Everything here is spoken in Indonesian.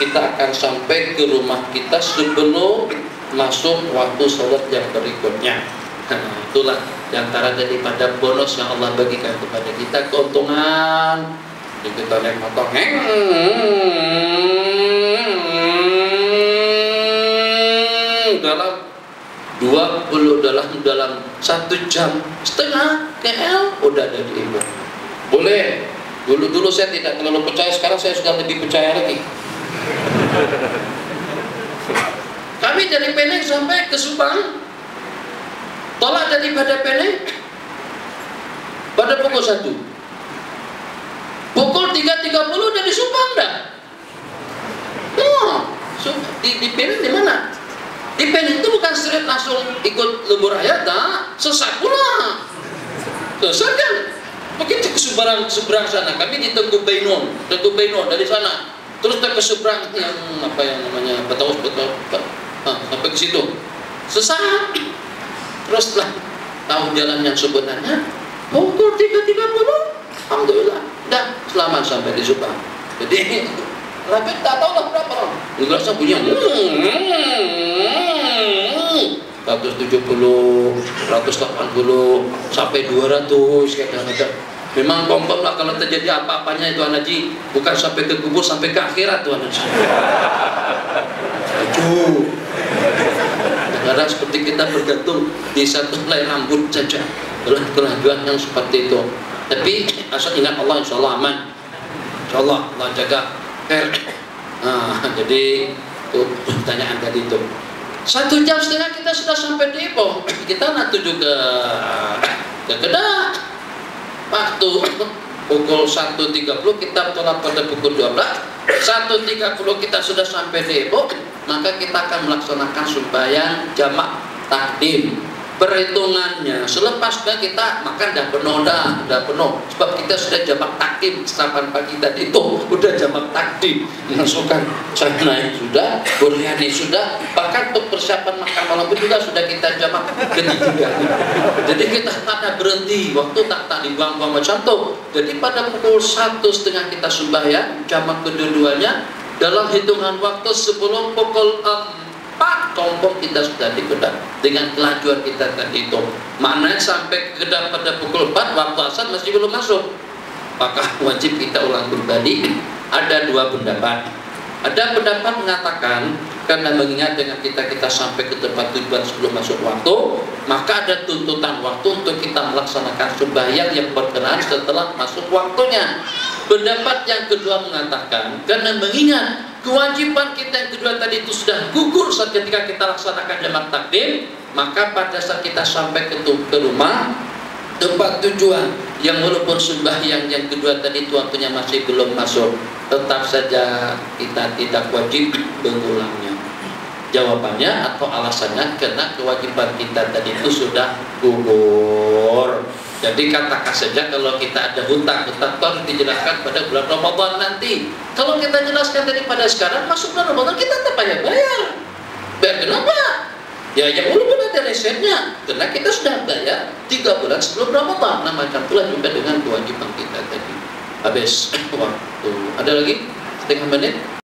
kita akan sampai ke rumah kita sebelum masuk waktu sholat yang berikutnya. Itulah diantara daripada bonus yang Allah bagikan kepada kita, keuntungan. Kita naik motor dalam 20 dalam 1,5 jam KL udah ada di Ibu. Boleh. Dulu saya tidak terlalu percaya, sekarang saya sudah lebih percaya lagi. Kami dari Penang sampai ke Subang, tolak daripada Penang pada pukul 1. Pukul 3.30 udah di Subang dah. Di Penang di mana? Di Penang itu bukan straight langsung ikut lebuh raya, tak? Sesat pula. Sesat kan? Begitu ke seberang sana, kami di Teguh Bainon dari sana. Terus ke seberang yang apa yang namanya Betaus, sampai ke situ. Sesat. Terus setelah tahu jalan yang sebenarnya, pukul 3.30, alhamdulillah, dah selamat sampai di Subang. Jadi rapid tak tahu lah berapa orang. Ngerasa punya 170, 180 sampai 200 kadang-kadang. Memang kompon lah kalau terjadi apa-apanya itu Haji, bukan sampai ke kubur, sampai ke akhirat tuh Haji. Aduh. Kadang seperti kita bergantung di satu helai rambut saja. Kelajuan yang seperti itu. Tapi asal ingat Allah, insya Allah aman. Insya Allah Allah jaga. Jadi itu pertanyaan tadi itu. 1,5 jam kita sudah sampai di Ipoh. Kita nak tuju ke Kedah. Waktu pukul 1.30 kita tolak pada pukul 12. 1.30 kita sudah sampai di Ipoh. Maka kita akan melaksanakan sembahyang jamak takdim. Perhitungannya selepasnya kita makan dah penuh, sebab kita sudah jamak takdim. Sarapan pagi tadi itu udah jamak takdim, masukkan naik sudah, biryani sudah, bahkan untuk persiapan makan malam pun juga sudah kita jamak ketiga. Jadi kita tak ada berhenti, waktu tak dibuang-buang macam tu. Jadi pada pukul 1.30 kita sembahyang jamak kedua-duanya dalam hitungan waktu sebelum pukul 4 kompong kita sudah di Kedah dengan kelajuan kita tadi itu. Mana sampai Kedah pada pukul 4 waktu asar masih belum masuk, maka wajib kita ulang kembali. Ada dua pendapat. Ada pendapat mengatakan karena mengingat dengan kita sampai ke tempat tujuan sebelum masuk waktu, maka ada tuntutan waktu untuk kita melaksanakan sembahyang yang berkenaan setelah masuk waktunya. Pendapat yang kedua mengatakan karena mengingat kewajiban kita yang kedua tadi itu sudah gugur saat ketika kita laksanakan jamak takdim, maka pada saat kita sampai ke rumah tempat tujuan yang walaupun sembahyang yang kedua tadi itu waktunya masih belum masuk, tetap saja kita tidak wajib mengulangnya. Jawabannya atau alasannya karena kewajiban kita tadi itu sudah gugur. Jadi katakan saja kalau kita ada hutang itu harus dijelaskan pada bulan Ramadan nanti. Kalau kita jelaskan daripada sekarang masuk bulan Ramadan kita tetap bayar. Bayar kenapa? Ya yang walaupun ada resepnya, karena kita sudah bayar 3 bulan sebelum Ramadan. Nah macam itulah juga dengan kewajiban kita tadi. Habis waktu. Ada lagi setengah menit.